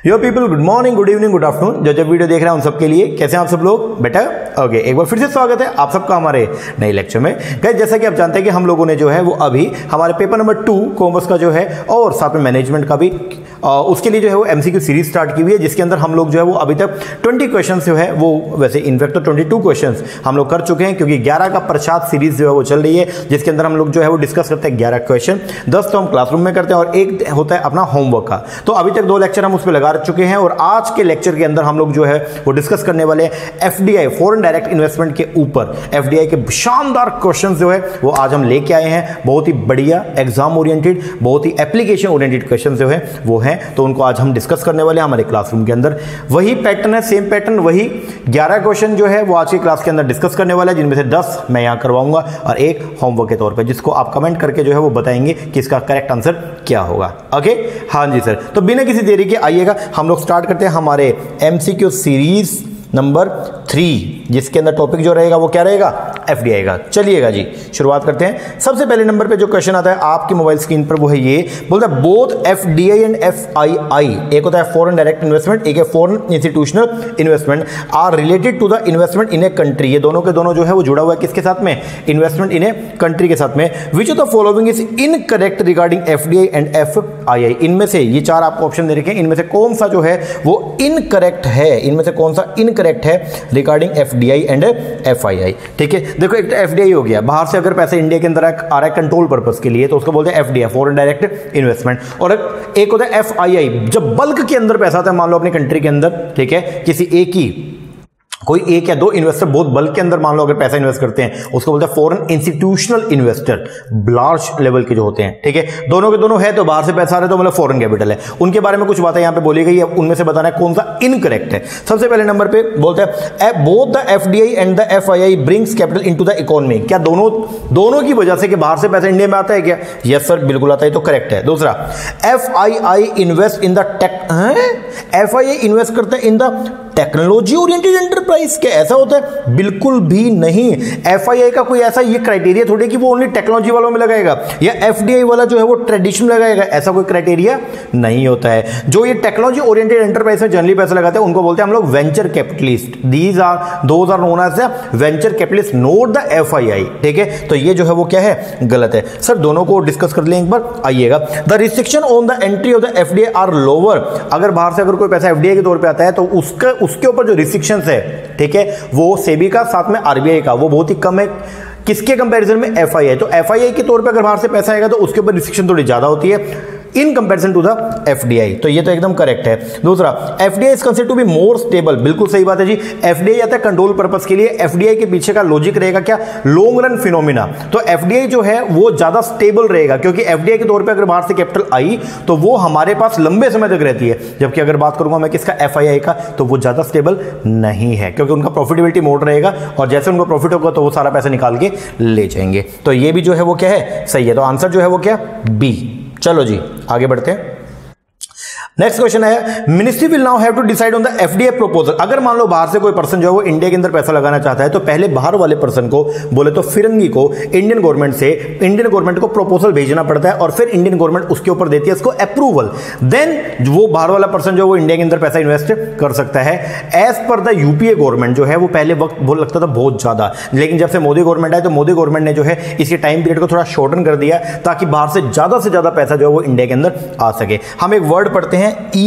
यो people, good morning, good evening, good afternoon. जो जब video देख रहे हैं उन सबके लिए कैसे हैं आप सब लोग बेटा? ओके, एक बार फिर से स्वागत है आप सबका हमारे नए लेक्चर में। गाइस, जैसा कि आप जानते हैं कि हम लोगों ने जो है वो अभी हमारे पेपर नंबर 2 कॉमर्स का जो है और साथ में मैनेजमेंट का भी उसके लिए जो है वो एमसीक्यू सीरीज स्टार्ट की हुई है, जिसके अंदर हम लोग जो है वो अभी तक 20 क्वेश्चन जो है वो वैसे इनफैक्ट तो 22 क्वेश्चन हम लोग कर चुके हैं, क्योंकि 11 का प्रसाद सीरीज जो है वो चल रही है, जिसके अंदर हम लोग जो है वो डिस्कस करते हैं 11 क्वेश्चन। 10 तो हम क्लासरूम में करते हैं और एक होता है अपना होमवर्क का। तो अभी तक 2 लेक्चर हम उस पर लगा चुके हैं और आज के लेक्चर के अंदर हम लोग जो है वो डिस्कस करने वाले हैं एफडीआई, फॉरेन डायरेक्ट इन्वेस्टमेंट के ऊपर। एफडीआई के शानदार क्वेश्चन जो है वो आज हम लेके आए हैं, बहुत ही बढ़िया एग्जाम ओरिएंटेड, बहुत ही एप्लीकेशन ओरिएंटेड क्वेश्चन जो है वो हैं, तो उनको आज हम डिस्कस करने वाले हैं हमारे क्लासरूम के अंदर। वही पैटर्न है, सेम पैटर्न, वही 11 क्वेश्चन जो है वो आज की क्लास के अंदर डिस्कस करने वाला है, जिनमें से 10 मैं यहां करवाऊंगा और एक होमवर्क के तौर पे, जिसको आप कमेंट करके जो है वो बताएंगे कि इसका करेक्ट आंसर क्या होगा। ओके, हाँ जी सर। तो बिना किसी देरी के आइएगा हम लोग स्टार्ट करते हैं हमारे एमसीक्यू सीरीज नंबर 3, जिसके अंदर टॉपिक जो रहेगा वो क्या रहेगा? एफडीआई का। चलिएगा जी, शुरुआत करते हैं। सबसे पहले नंबर पे जो क्वेश्चन आता है आपकी मोबाइल स्क्रीन पर वो है ये, बोलता है बोथ एफडीआई एंड एफआईआई, एक होता है फॉरेन डायरेक्ट इन्वेस्टमेंट, एक है foreign institutional investment, are related to the investment in a country. ये दोनों के दोनों जो है वो जुड़ा हुआ है किसके साथ में? इन्वेस्टमेंट इन ए कंट्री के साथ में। Which of the following is incorrect regarding FDI and FII? इनमें से ये 4 आपको ऑप्शन दे रखे हैं, इनमें से कौन सा जो है वो इनकरेक्ट है? इनमें से कौन सा इनकरेक्ट है रिगार्डिंग एफडीआई एंड एफआईआई? ठीक है, देखो एक तो एफडीआई हो गया, बाहर से अगर पैसा इंडिया के अंदर आ रहा है कंट्रोल पर्पस के लिए तो उसको बोलते हैं एफडीआई, फॉरेन डायरेक्ट इन्वेस्टमेंट। और एक होता है एफआईआई, जब बल्क के अंदर पैसा आता है, मान लो अपनी कंट्री के अंदर, ठीक है, किसी एक ही कोई 1 या 2 इन्वेस्टर बहुत बल्क के अंदर मान लो अगर पैसा इन्वेस्ट करते हैं, उसको बोलते हैं foreign institutional investor, large level के जो होते हैं। ठीक है, दोनों के दोनों है, तो बाहर से पैसा आ रहा है तो मतलब फॉरेन कैपिटल है। उनके बारे में कुछ बातें यहां पे बोली गई है, उनमें से बताना है कौन सा इनकरेक्ट है। सबसे पहले नंबर पे बोलते हैं both the FDI and the FII brings capital into the economy. क्या दोनों की वजह से कि बाहर से पैसा इंडिया में आता है क्या? यस सर, बिल्कुल आता है, तो करेक्ट है। दूसरा, FII invest in the FII invest करता है in the technology oriented enterprise. क्या ऐसा होता है? बिल्कुल भी नहीं। एफआईआई का कोई ऐसा ये क्राइटेरिया थोड़ी कि वो ओनली टेक्नोलॉजी वालों में लगाएगा या एफडीआई वाला जो है वो ट्रेडिशनल लगाएगा, ऐसा कोई क्राइटेरिया नहीं होता है। जो ये टेक्नोलॉजी ओरिएंटेड एंटरप्राइज में जनरली पैसा लगाते हैं उनको बोलते हैं हम लोग venture capitalist. Those are known as venture capitalist, not the FII. ठीक है, तो ये जो है वो क्या है? गलत है। सर दोनों को डिस्कस कर लें एक बार, आइएगा। The restriction on the entry of the FDI are lower. अगर बाहर से अगर कोई पैसा एफडीआई के तौर पे आता है तो उसके ऊपर जो रिस्ट्रिक्शंस है, ठीक है, वो सेबी का साथ में आरबीआई का, वो बहुत ही कम है। किसके कंपैरिजन में? एफआईआई। तो एफआईआई के तौर पे अगर बाहर से पैसा आएगा तो उसके ऊपर रिस्ट्रिक्शन थोड़ी ज्यादा होती है in comparison to the FDI, तो ये तो एकदम करेक्ट है। दूसरा, FDI is considered to be more stable. बिल्कुल सही बात है जी। एफडीआई आता है कंट्रोल पर्पस के लिए, एफडीआई के पीछे का लॉजिक रहेगा क्या? Long run phenomena. तो एफडीआई जो है वो ज्यादा स्टेबल रहेगा, क्योंकि एफडीआई के तौर पे अगर बाहर से कैपिटल आई तो वो हमारे पास लंबे समय तक रहती है, जबकि अगर बात करूंगा मैं किसका? एफआईआई का, तो वो ज्यादा स्टेबल नहीं है, क्योंकि उनका प्रॉफिटेबिलिटी मोड रहेगा और जैसे उनको प्रॉफिट होगा तो वो सारा पैसा निकाल के ले जाएंगे। तो ये भी जो है वो क्या है? सही है। तो आंसर जो है वो क्या? बी। चलो जी, आगे बढ़ते हैं। नेक्स्ट क्वेश्चन है, ministry will now have to decide on the FDI proposal. अगर मान लो बाहर से कोई पर्सन जो है वो इंडिया के अंदर पैसा लगाना चाहता है, तो पहले बाहर वाले पर्सन को, बोले तो फिरंगी को, इंडियन गवर्नमेंट को प्रपोजल भेजना पड़ता है और फिर इंडियन गवर्नमेंट उसके ऊपर देती है उसको अप्रूवल। देन वो बाहर वाला पर्सन जो है वो इंडिया के अंदर पैसा इन्वेस्ट कर सकता है। As per the UPA government जो है वो पहले वक्त बहुत लगता था बहुत ज्यादा, लेकिन जब से मोदी गवर्नमेंट आए तो मोदी गवर्नमेंट ने जो है इसके टाइम पीरियड को थोड़ा शॉर्टन कर दिया, ताकि बाहर से ज्यादा पैसा जो है वो इंडिया के अंदर आ सके। हम एक वर्ड पढ़ते हैं,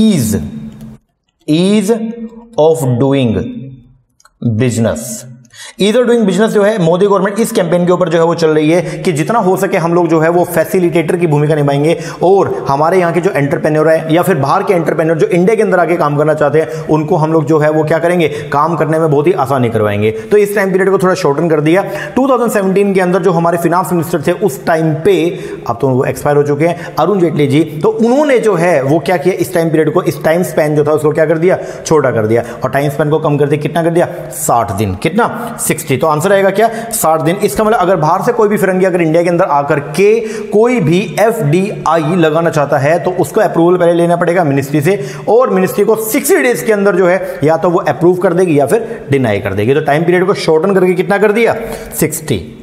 ease of doing business। Ease of doing business जो है मोदी गवर्नमेंट इस कैंपेन के ऊपर जो है वो चल रही है कि जितना हो सके हम लोग जो है वो फैसिलिटेटर की भूमिका निभाएंगे और हमारे यहाँ के जो एंटरप्रेन्योर है या फिर बाहर के एंटरप्रेन्योर जो इंडिया के अंदर आके काम करना चाहते हैं उनको हम लोग जो है वो क्या करेंगे? काम करने में बहुत ही आसानी करवाएंगे। तो इस टाइम पीरियड को थोड़ा शॉर्टन कर दिया। 2017 के अंदर जो हमारे फिनांस मिनिस्टर थे उस टाइम पे, अब तो वो एक्सपायर हो चुके हैं, अरुण जेटली जी, तो उन्होंने जो है वो क्या किया? इस टाइम पीरियड को, इस टाइम स्पैन जो था उसको क्या कर दिया? छोटा कर दिया और टाइम स्पैन को कम कर दिया। कितना कर दिया? 60 दिन। कितना? 60। तो आंसर आएगा क्या? 60 दिन। इसका मतलब अगर बाहर से कोई भी फिरंगी अगर इंडिया के अंदर आकर के कोई भी एफडीआई लगाना चाहता है तो उसको अप्रूवल पहले लेना पड़ेगा मिनिस्ट्री से, और मिनिस्ट्री को 60 डेज के अंदर जो है या तो वो अप्रूव कर देगी या फिर डिनाई कर देगी। तो टाइम पीरियड को शॉर्टन करके कितना कर दिया? 60।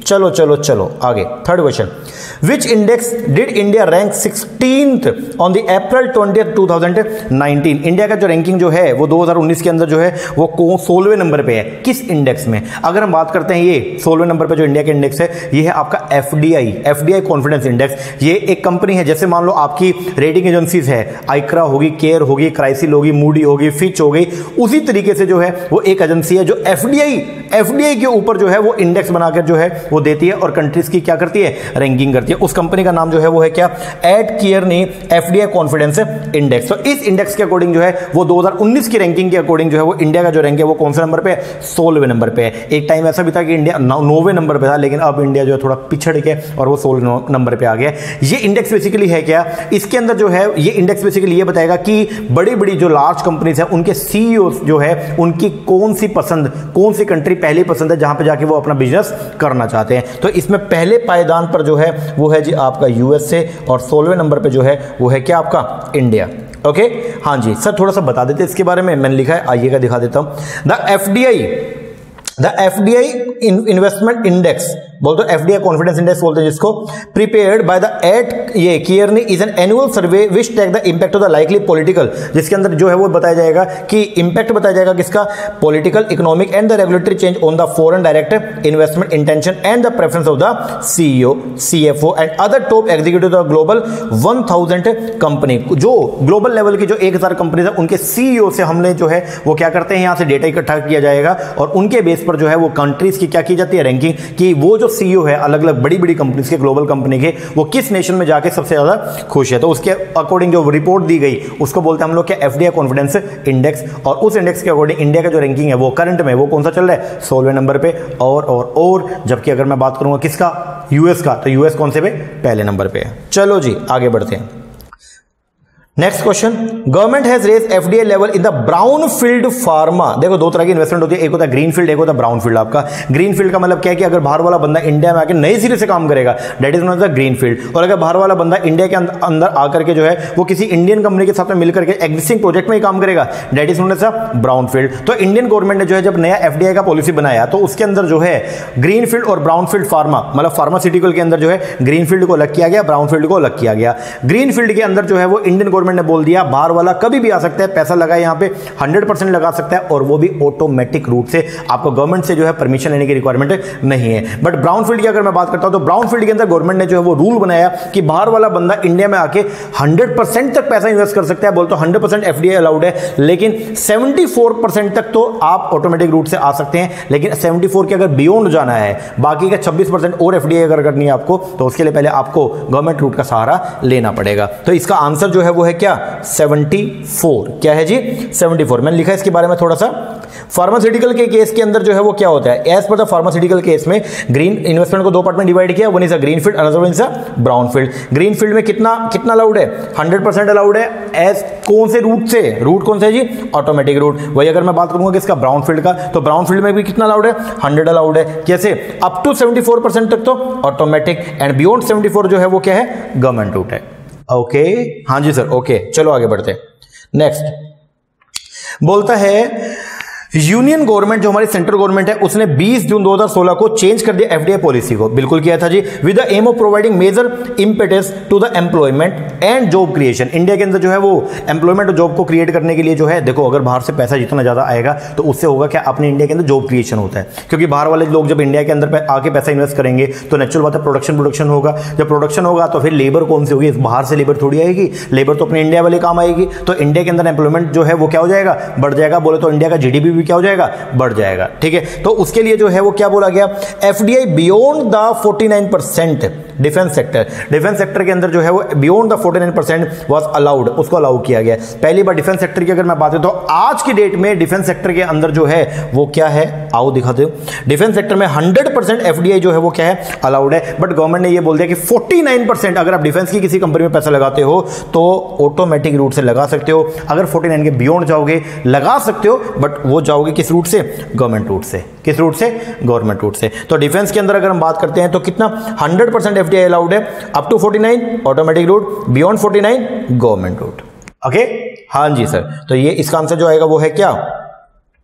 चलो चलो चलो आगे, third question, which index did India rank 16th on the April 20th 2019? India का जो रैंकिंग जो है वो 2019 के अंदर जो है वो 16वें नंबर पे है, किस इंडेक्स में? अगर हम बात करते हैं ये 16वें नंबर पे जो इंडिया का इंडेक्स है ये है आपका एफडीआई कॉन्फिडेंस इंडेक्स। ये एक कंपनी है, जैसे मान लो आपकी रेटिंग एजेंसीज है, आइक्रा होगी, केयर होगी, क्राइसिल होगी, मूडी होगी, फिच हो गई, उसी तरीके से जो है वो एक एजेंसी है जो एफडीआई के ऊपर जो है वो इंडेक्स बनाकर जो है वो देती है और कंट्रीज की क्या करती है, रैंकिंग करती है। उस कंपनी का नाम जो है वो है क्या, A T Kearney FDI confidence index. तो इस इंडेक्स के अकॉर्डिंग जो है वो 2019 की रैंकिंग के अकॉर्डिंग जो है वो इंडिया का जो रैंक है वो कौन से नंबर पे है, 16वें नंबर पे है। एक टाइम ऐसा भी था कि इंडिया 9वें नंबर पे था, लेकिन अब इंडिया जो है थोड़ा पिछड़ के और वो 16 नंबर पे आ गया। ये इंडेक्स बेसिकली है क्या, इसके अंदर जो है ये इंडेक्स बेसिकली ये बताएगा कि बड़ी बड़ी जो लार्ज कंपनीज है उनके सीईओ जो है उनकी कौन सी कंट्री पहली पसंद है जहां पे जाके वो अपना बिजनेस करना चाहते हैं। तो इसमें पहले पायदान पर जो है वो है जी आपका यूएसए और 16वें नंबर पे जो है वो है क्या आपका इंडिया। ओके हाँ जी सर, थोड़ा सा बता देते इसके बारे में, मैंने लिखा है आइएगा दिखा देता हूं। द एफडीआई इन्वेस्टमेंट इंडेक्स बोलते हो, एफडीआई कॉन्फिडेंस इंडेक्स बोलते हैं जिसको, प्रिपेयर्ड बाय द ये Kearney is an annual survey which take the impact of the likely political, जिसके अंदर जो है वो बताया जाएगा कि इंपैक्ट बताया जाएगा किसका, political, economic and the regulatory change on the foreign direct investment intention and the preference of the CEO, CFO and other top executive of global 1000 company. जो ग्लोबल लेवल की जो 1000 कंपनीज है उनके सीईओ से हमने जो है वो क्या करते हैं, यहां से डेटा इकट्ठा किया जाएगा और उनके बेस पर जो है वो कंट्रीज की क्या की जाती है, रैंकिंग, कि वो जो सीईओ है अलग अलग बड़ी बड़ी कंपनीज के, ग्लोबल कंपनी के, वो किस नेशन में जाके सबसे ज्यादा खुश है। तो उसके अकॉर्डिंग जो रिपोर्ट दी गई उसको बोलते हैं हम लोग क्या, एफडीआई कॉन्फिडेंस इंडेक्स। और उस इंडेक्स के अकॉर्डिंग इंडिया का जो रैंकिंग है वो करंट में वो कौन सा चल रहा है, 16वें नंबर पे। और जबकि अगर मैं बात करूंगा किसका, यूएस का, तो यूएस कौन से पे, पहले नंबर पे है। चलो जी आगे बढ़ते हैं। Next question, government has raise FDI level in the brown field pharma. देखो दो तरह की इन्वेस्टमेंट होती है, एक होता है ग्रीन फील्ड, एक होता है ब्राउन फील्ड। आपका ग्रीन फील्ड का मतलब क्या है कि अगर बाहर वाला बंदा इंडिया में आके नए सिरे से काम करेगा, that is not the green field. और अगर बाहर वाला बंदा इंडिया के अंदर आकर के जो है वो किसी इंडियन कंपनी के साथ में मिलकर के एग्जिस्टिंग प्रोजेक्ट में ही काम करेगा, that is not the brown field. तो इंडियन गवर्नमेंट ने जो है जब नया एफडीआई का पॉलिसी बनाया तो उसके अंदर जो है ग्रीन फील्ड और ब्राउन फील्ड फार्मा मतलब फार्मास्यूटिकल के अंदर जो है ग्रीन फील्ड को अलग किया गया, ब्राउन फील्ड को अलग किया गया। ग्रीन फील्ड के अंदर जो है वो इंडियन गवर्नमेंट ने बोल दिया वाला कभी भी आ सकता है, पैसा लगाए यहां पे 100% लगा सकता है और वो भी ऑटोमेटिक रूट से, आपको गवर्नमेंट से जो है परमिशन लेने की रिक्वायरमेंट नहीं है। बट ब्राउन फील्ड की अगर मैं बात करता हूं तो ब्राउन फील्ड के अंदर गवर्नमेंट ने जो है वो रूल बनाया कि बाहर वाला बंदा इंडिया में आके 100% तक पैसा इन्वेस्ट कर सकता है। बोलते 100% एफडीआई अलाउड है, लेकिन 74% तक तो आप ऑटोमेटिक रूट से आ सकते हैं। लेकिन 74 के अगर बियॉन्ड जाना है, बाकी का 26% और एफडीआई अगर करनी है आपको, तो उसके लिए पहले आपको गवर्नमेंट रूट का सहारा लेना पड़ेगा। तो इसका आंसर जो है वो है क्या, 74। क्या है जी, 74। मैंने लिखा है इसके बारे में थोड़ा सा। फार्मास्यूटिकल के केस के अंदर जो है वो क्या होता है, as per the pharmaceutical case में ग्रीन इन्वेस्टमेंट को दो पार्ट में डिवाइड किया, one is a green field, another one is a brown field. Green field में कितना अलाउड है, 100% अलाउड है। एज कौन से रूट से, रूट कौन से है जी, ऑटोमेटिक रूट। वही अगर मैं बात करूंगा किसका, ब्राउन फील्ड का, तो ब्राउन फील्ड में भी कितना अलाउड है, 100 अलाउड है। कैसे, अप टू 74% तक तो ऑटोमेटिक, एंड बियॉन्ड 74 जो है वो क्या है, गवर्नमेंट रूट है। ओके हाँ जी सर, ओके चलो आगे बढ़ते हैं। नेक्स्ट बोलता है यूनियन गवर्नमेंट जो हमारी सेंट्रल गवर्नमेंट है उसने 20 जून 2016 को चेंज कर दिया एफडीआई पॉलिसी को। बिल्कुल किया था जी, with the aim of providing major impetus to the employment and job creation. India के अंदर जो है वो एम्प्लॉयमेंट और जॉब को क्रिएट करने के लिए जो है, देखो अगर बाहर से पैसा जितना ज्यादा आएगा तो उससे होगा क्या, अपने इंडिया के अंदर जॉब क्रिएशन होता है। क्योंकि बाहर वाले लोग जब इंडिया के अंदर आके पैसा इन्वेस्ट करेंगे तो नेचुरल बात है प्रोडक्शन होगा। जब प्रोडक्शन होगा तो फिर लेबर कौन सी होगी, बाहर से लेबर थोड़ी आएगी, लेबर तो अपने इंडिया वाले काम आएगी। तो इंडिया के अंदर एम्प्लॉयमेंट जो है वो क्या हो जाएगा, बढ़ जाएगा। बोले तो इंडिया का जीडीपी भी क्या हो जाएगा, बढ़ जाएगा। ठीक है, तो उसके लिए जो है वो क्या बोला गया, FDI beyond the 49% defence sector के अंदर जो है वो बियॉन्ड द 49% वाज अलाउड, उसको अलाउ किया गया। पहली बार डिफेंस सेक्टर की अगर मैं बात करूं तो आज की डेट में डिफेंस सेक्टर के अंदर जो है वो क्या है, आओ दिखाते हो। डिफेंस सेक्टर में 100% एफडीआई जो है वो क्या है, अलाउड है। बट गवर्नमेंट ने ये बोल दिया कि 49% अगर आप डिफेंस की किसी कंपनी में पैसा लगाते हो तो ऑटोमेटिक रूट से लगा सकते हो। अगर 49 के बियॉन्ड जाओगे लगा सकते हो, बट वो जाओगे किस रूट से, गवर्नमेंट रूट से। किस रूट से, गवर्नमेंट रूट से। तो डिफेंस के अंदर अगर हम बात करते हैं तो कितना 100% एफडीआई अलाउड है, up to 49 automatic route, beyond 49 government route. Okay हाँ जी सर, तो ये इसका आंसर जो आएगा वो है क्या,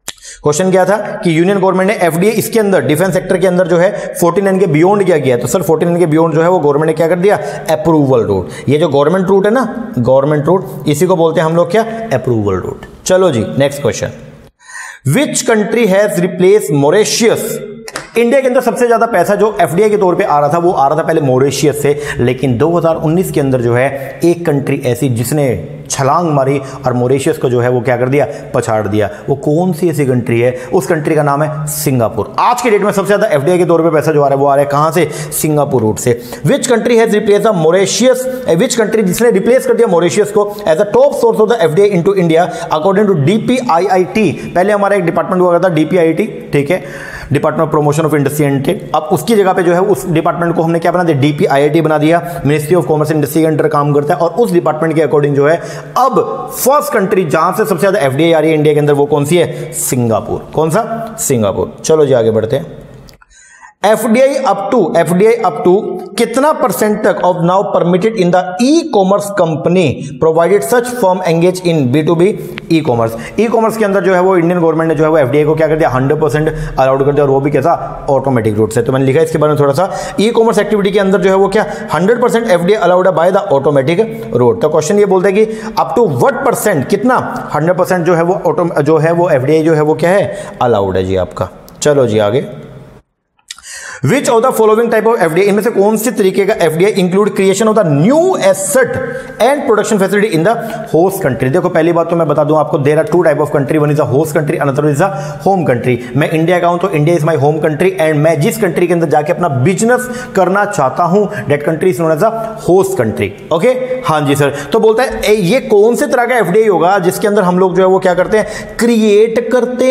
क्वेश्चन क्या था कि यूनियन गवर्नमेंट ने एफडीए इसके अंदर डिफेंस सेक्टर के अंदर जो है 49 के बियॉन्ड क्या किया, तो सर 49 के बियॉन्ड जो है वो गवर्नमेंट ने क्या कर दिया, अप्रूवल रूट। ये जो गवर्नमेंट रूट है ना, गवर्नमेंट रूट, इसी को बोलते हैं हम लोग क्या, अप्रूवल रूट। चलो जी next question, which country has replace Mauritius. India के अंदर सबसे ज्यादा पैसा जो एफडीआई के तौर पे आ रहा था वो आ रहा था पहले मॉरिशस से, लेकिन 2019 के अंदर जो है एक कंट्री ऐसी जिसने छलांग मारी और मॉरिशस को जो है वो क्या कर दिया, पछाड़ दिया। वो कौन सी ऐसी कंट्री है, उस कंट्री का नाम है सिंगापुर। आज के डेट में सबसे ज्यादा एफडीआई के तौर पे पैसा जो आ रहा है वो आ रहा है कहां से, सिंगापुर रूट से। Which country has replace the Mauritius, which country जिसने रिप्लेस कर दिया मॉरिशस को as a top source of the FDI into India according to DPIIT. पहले हमारा एक डिपार्टमेंट हुआ था डीपीआईटी, ठीक है, department of promotion of industry and trade. अब उसकी जगह पे जो है उस डिपार्टमेंट को हमने क्या बना दिया, डीपीआईआईटी बना दिया, मिनिस्ट्री ऑफ कॉमर्स इंडस्ट्री के अंडर काम करता है। और उस डिपार्टमेंट के अकॉर्डिंग जो है अब फर्स्ट कंट्री जहां से सबसे ज्यादा एफडीआई आ रही है इंडिया के अंदर वो कौन सी है, सिंगापुर। कौन सा, सिंगापुर। चलो जी आगे बढ़ते हैं। एफडीआई अप टू कितना परसेंट तक of now permitted in the e commerce company provided such firm engage in B2B e commerce. E commerce के अंदर जो है वो इंडियन गवर्नमेंट ने जो है वो एफडीआई को क्या कर दिया, 100% अलाउड कर दिया, और वो भी कैसा, ऑटोमेटिक रूट से। तो मैंने लिखा इसके बारे में थोड़ा सा, ई कॉमर्स एक्टिविटी के अंदर जो है वो क्या 100% एफडीआई अलाउड है बाय द ऑटोमेटिक रूट। तो क्वेश्चन ये बोलता है कि अप टू व्हाट परसेंट, कितना, 100% जो है वो एफडीआई जो है वो क्या है, अलाउड है जी आपका। चलो जी आगे, which of the following type of FDI, इनमें से कौन से तरीके का FDI include creation of the new asset and production facility in the host country. देखो पहली बात तो मैं बता दूं आपको, there are two type of country, one is a host country, another is a home country. मैं इंडिया का हूं तो India is my home country, and मैं जिस कंट्री के अंदर जाके अपना बिजनेस करना चाहता हूं that country is known as a host country. Okay, हाँ जी सर। तो बोलता है ये कौन से तरह का एफडीआई होगा जिसके अंदर हम लोग जो है वो क्या करते हैं, क्रिएट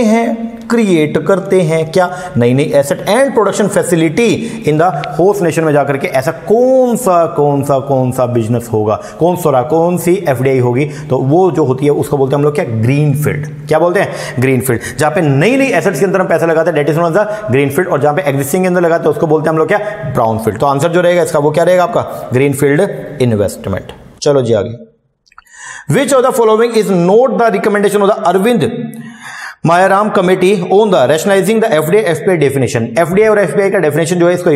करते हैं क्या, नई नई asset and production facility in the host nation में जाकर के। ऐसा कौन सा बिजनेस होगा, कौन सी एफडीआई होगी, तो वो जो होती है उसको बोलते हैं हम लोग क्या, ग्रीन फील्ड। क्या बोलते हैं, ग्रीन फील्ड। जहां पे नई नई एसेट्स के अंदर हम पैसा लगाते हैं that is known as the green field, और जहां पे एग्जिस्टिंग के अंदर लगाते हैं उसको बोलते हैं हम लोग क्या, ब्राउन फील्ड। तो आंसर जो रहेगा इसका वो क्या रहेगा आपका, ग्रीन फील्ड इन्वेस्टमेंट। चलो जी आगे, which of the following is not the recommendation of the Arvind Mayaram committee on the rationalising the FDI FPI definition. FDI और एफपीआई का डेफिनेशन जो है इसको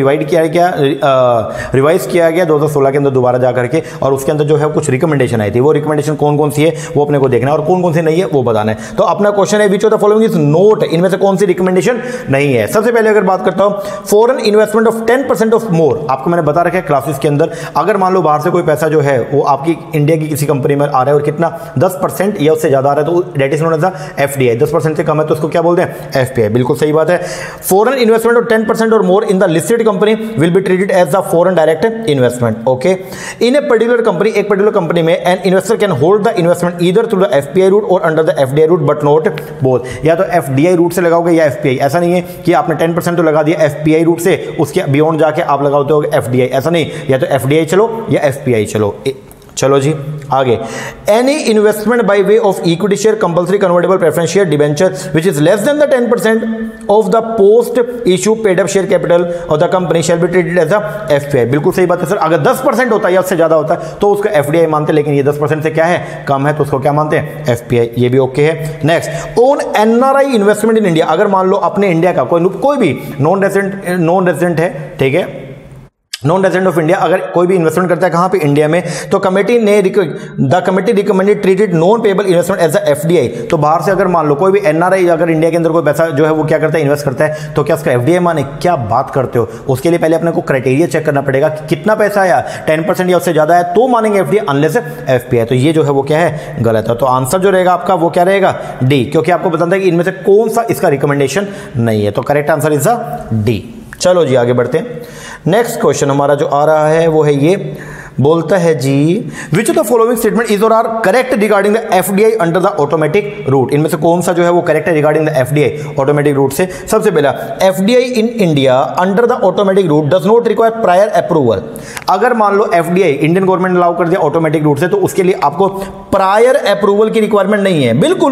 रिवाइज किया गया 2016 के अंदर दोबारा जाकर के, और उसके अंदर जो है कुछ रिकमेंडेशन आई थी। वो रिकमेंडेशन कौन कौन सी है वो अपने को देखना है, और कौन कौन सी नहीं है वो बताना है। तो अपना क्वेश्चन है, which of the following is not, इनमें से कौन सी रिकमेंडेशन नहीं है। सबसे पहले अगर बात करता हूं, foreign investment of 10% of more, आपको मैंने बता रखा है क्लासेस के अंदर, अगर मान लो बाहर से कोई पैसा जो है वो आपकी इंडिया की किसी कंपनी में आ रहा है और कितना 10% या उससे ज्यादा आ रहा है, तो that is known as the FDI. 10% से कम है तो उसको क्या बोलते हैं, एफपीआई। बिल्कुल सही बात है। Foreign investment of 10% or more in the listed company will be treated as the foreign direct investment. Okay, in a particular company, एक पर्टिकुलर कंपनी में an investor can hold the investment either through the FPI route or under the FDI route but not both. या तो FDI root से लगाओगे या FPI. ऐसा नहीं है कि आपने 10% तो लगा दिया एफपीआई रूट से, उसके बियॉन्ड जाके आप लगाते हो एफडीआई। ऐसा नहीं, या तो एफडीआई चलो या एफपीआई चलो। चलो जी आगे, any investment by way of equity share, compulsory convertible preference share, debenture which is less than the 10% of the post issue paid up share capital of the company shall be treated as a FPI. बिल्कुल सही बात है sir. अगर 10% होता है या उससे ज्यादा होता है तो उसको एफडीआई मानते हैं, लेकिन ये 10% से क्या है, कम है, तो उसको क्या मानते हैं, एफपीआई। ये भी ओके है। Next, on NRI investment in India, अगर मान लो अपने इंडिया का कोई भी नॉन रेजिडेंट है, ठीक है, नॉन रेजिडेंट ऑफ इंडिया, अगर कोई भी इन्वेस्टमेंट करता है कहां पे, इंडिया में, तो कमेटी ने the committee recommended treated non payable investment as a FDI. तो बाहर से अगर मान लो कोई भी एनआरआई अगर इंडिया के अंदर कोई पैसा जो है वो क्या करता है, इन्वेस्ट करता है, तो क्या उसका एफडीआई माने? क्या बात करते हो। उसके लिए पहले अपने को क्राइटेरिया चेक करना पड़ेगा कि कितना पैसा आया, 10% या उससे ज्यादा है तो मानेंगे एफडीआई, अनलेस एफपीआई। तो ये जो है वो क्या है, गलत है। तो आंसर जो रहेगा आपका वो क्या रहेगा, डी, क्योंकि आपको बताता है कि इनमें से कौन सा इसका रिकमेंडेशन नहीं है। तो correct answer is the D. चलो जी आगे बढ़ते हैं। नेक्स्ट क्वेश्चन हमारा जो आ रहा है वो है ये, बोलता है जी, which of the following statement is or are correct regarding the FDI under the automatic route. इनमें से कौन सा जो है वो करेक्ट है regarding the FDI automatic route से। सबसे पहला, FDI in India under the automatic route does not require prior approval. अगर मान लो एफडीआई इंडियन गवर्नमेंट अलाउ कर दिया ऑटोमेटिक रूट से, तो उसके लिए आपको प्रायर अप्रूवल की रिक्वायरमेंट नहीं है। बिल्कुल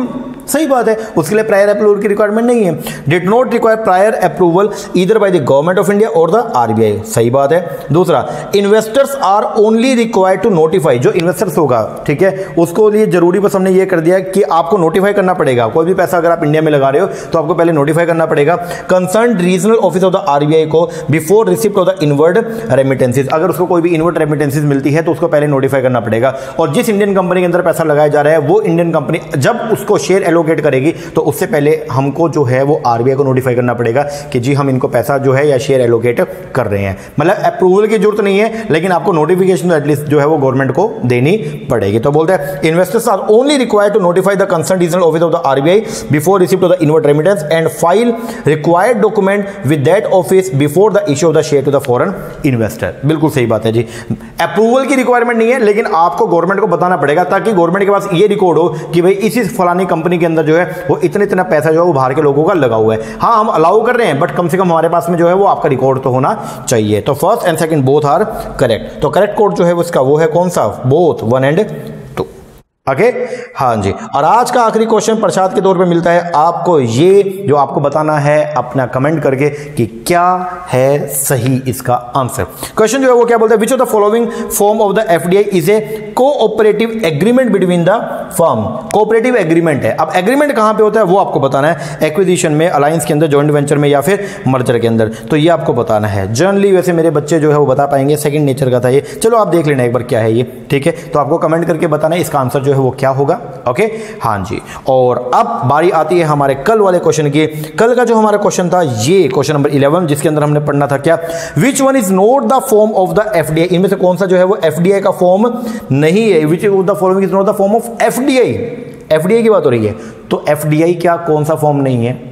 सही बात है, उसके लिए प्रायर अप्रूवल की रिक्वायरमेंट नहीं है। Did not require prior approval either by the government of India or the RBI, सही बात है। दूसरा, investors are only required to notify, जो इन्वेस्टर्स होगा, ठीक है, उसको लिए जरूरी बस हमने ये कर दिया कि आपको नोटिफाई करना पड़ेगा। कोई भी पैसा अगर आप इंडिया में लगा रहे हो तो आपको पहले नोटिफाई करना पड़ेगा concern regional office of the RBI को before receipt of the inward remittances. अगर उसको कोई भी इनवर्ड रेमिटेंसेज मिलती है तो उसको पहले नोटिफाई करना पड़ेगा। और जिस इंडियन कंपनी के अंदर पैसा लगाया जा रहा है वो इंडियन कंपनी जब उसको शेयर एलोकेट करेगी तो उससे पहले हमको जो है वो आरबीआई को नोटिफाई करना पड़ेगा कि जी हम इनको पैसा जो है या शेयर एलोकेट कर रहे हैं। मतलब अप्रूवल की जरूरत नहीं है, लेकिन आपको नोटिफिकेशन एटलीस्ट जो है वो गवर्नमेंट को देनी पड़ेगी। तो बोलते हैं investors are only required to notify the concern regional office of the RBI before receipt of the inward remittance and file required document with that office before the issue of the share to the foreign investor. बिल्कुल सही बात है जी, approval की requirement नहीं है, लेकिन आपको government को बताना पड़ेगा ताकि गवर्नमेंट के पास ये रिकॉर्ड हो कि भाई इसी फलानी कंपनी के अंदर जो है वो इतना पैसा जो है वो बाहर के लोगों का लगा हुआ है। हाँ हम अलाउ कर रहे हैं, बट कम से कम हमारे पास में जो है वो आपका रिकॉर्ड तो होना चाहिए। तो first and second both are correct. तो करेक्ट कोड जो है उसका वो है कौन सा, बोथ 1 and 2। ओके हाँ जी। और आज का आखिरी क्वेश्चन प्रसाद के तौर पे मिलता है आपको, ये जो आपको बताना है अपना कमेंट करके कि क्या है सही इसका आंसर। क्वेश्चन जो है वो क्या बोलता है, which of the following form of the FDI is a cooperative agreement between the firm. Cooperative agreement है, अब एग्रीमेंट कहां पे होता है वो आपको बताना है, एक्विजिशन में, अलायंस के अंदर, जॉइंट वेंचर में या फिर मर्जर के अंदर, तो ये आपको बताना है। जनरली वैसे मेरे बच्चे जो है वो बता पाएंगे, सेकंड नेचर का था ये, चलो आप देख लेना एक बार क्या है ये, ठीक है। तो आपको कमेंट करके बताना है इसका आंसर जो है वो क्या होगा। ओके हाँ जी। और अब बारी आती है हमारे कल वाले क्वेश्चन की। कल का जो हमारा क्वेश्चन था ये क्वेश्चन नंबर 11, जिसके अंदर हमने पढ़ना था क्या, which one is not the form of the FDI. इनमें से कौन सा जो है वो एफडीआई का फॉर्म नहीं है। Which of the following is not the form of FDI. FDI की बात हो रही है, तो एफडीआई क्या कौन सा फॉर्म नहीं है,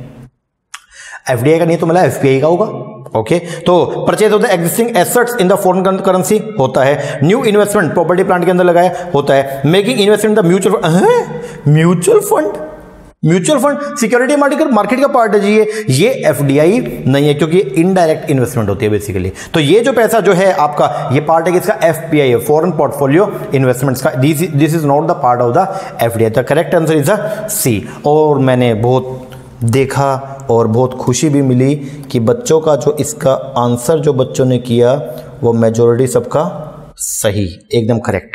एफडीआई का नहीं तो मतलब एफपीआई का होगा। ओके तो purchase of the existing assets in the foreign currency होता है, न्यू इन्वेस्टमेंट प्रॉपर्टी प्लांट के अंदर लगाया होता है, making investment the mutual fund, mutual fund security market का पार्ट है जी ये एफडीआई नहीं है क्योंकि इनडायरेक्ट इन्वेस्टमेंट होती है बेसिकली। तो ये जो पैसा जो है आपका ये पार्ट है किसका, एफपीआई है, फॉरेन पोर्टफोलियो इन्वेस्टमेंट्स का। This is not the part of the FDI. The correct answer is the C. और मैंने बहुत देखा और बहुत खुशी भी मिली कि बच्चों का जो इसका आंसर जो बच्चों ने किया वो मेजॉरिटी सबका सही, एकदम करेक्ट,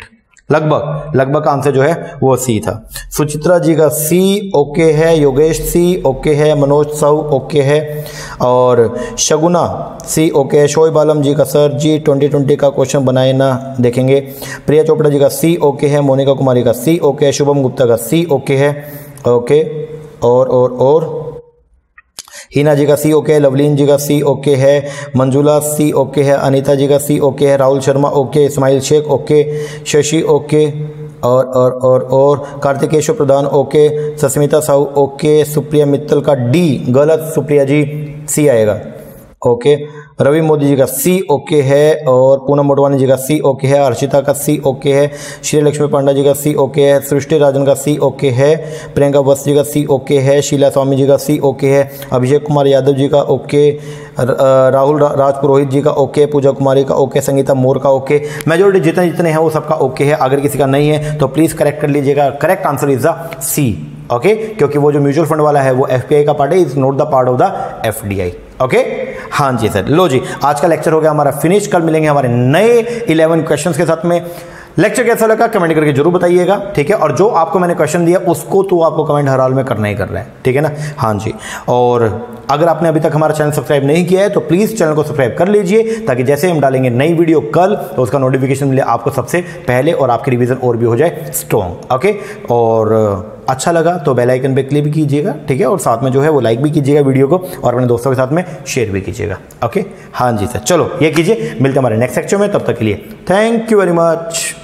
लगभग आंसर जो है वो सी था। सुचित्रा जी का सी ओके है, योगेश सी ओके है, मनोज साहू ओके है, और शगुना सी ओके है, शोएब आलम जी का सर जी 2020 का क्वेश्चन बनाए ना देखेंगे, प्रिया चोपड़ा जी का सी ओके है, मोनिका कुमारी का सी ओके है, शुभम गुप्ता का सी ओके है, ओके, और हिना जी का सी ओके है, लवलीन जी का सी ओके है, मंजुला सी ओके है, अनीता जी का सी ओके है, Rahul Sharma okay, Ismail Shaikh okay, Shashi okay, और कार्तिकेश्वर प्रधान ओके, सस्मिता साहू ओके, सुप्रिया मित्तल का डी गलत, सुप्रिया जी सी आएगा ओके, रवि मोदी जी का सी ओके है, और पूनम मोटवानी जी का सी ओके है, हर्षिता का सी ओके है, श्री लक्ष्मी पांडा जी का सी ओके है, सृष्टि राजन का सी ओके है, प्रियंका वत्स जी का सी ओके है, शीला स्वामी जी का सी ओके है, अभिषेक कुमार यादव जी का ओके, राहुल राजपुरोहित जी का ओके, पूजा कुमारी का ओके, संगीता मोर का ओके। मेजोरिटी जितने हैं वो सबका ओके है। अगर किसी का नहीं है तो प्लीज़ करेक्ट कर लीजिएगा। Correct answer is the C okay, क्योंकि वो जो म्यूचुअल फंड वाला है वो एफपीआई का पार्ट है, is not the part of the FDI. Okay हाँ जी सर। लो जी आज का लेक्चर हो गया हमारा फिनिश। कल मिलेंगे हमारे नए 11 क्वेश्चंस के साथ में। लेक्चर कैसा लगा कमेंट करके जरूर बताइएगा, ठीक है। और जो आपको मैंने क्वेश्चन दिया उसको तो आपको कमेंट हर हाल में करना ही करना है, ठीक है ना। हाँ जी। और अगर आपने अभी तक हमारा चैनल सब्सक्राइब नहीं किया है तो प्लीज़ चैनल को सब्सक्राइब कर लीजिए, ताकि जैसे हम डालेंगे नई वीडियो कल तो उसका नोटिफिकेशन मिले आपको सबसे पहले और आपकी रिवीजन और भी हो जाए स्ट्रॉन्ग। ओके और अच्छा लगा तो बेल आइकन पे क्लिक भी कीजिएगा, ठीक है। और साथ में जो है वो लाइक भी कीजिएगा वीडियो को, और अपने दोस्तों के साथ में शेयर भी कीजिएगा। ओके हाँ जी सर, चलो ये कीजिए। मिलते हैं हमारे नेक्स्ट लेक्चर में, तब तक के लिए थैंक यू वेरी मच।